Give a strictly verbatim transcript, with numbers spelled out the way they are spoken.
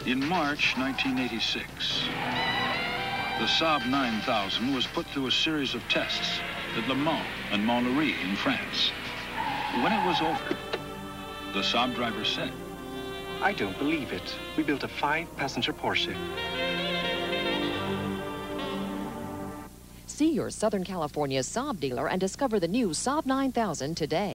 In March nineteen eighty-six, the Saab nine thousand was put through a series of tests at Le Mans and Montlhéry in France. When it was over, the Saab driver said, "I don't believe it. We built a five-passenger Porsche." See your Southern California Saab dealer and discover the new Saab nine thousand today.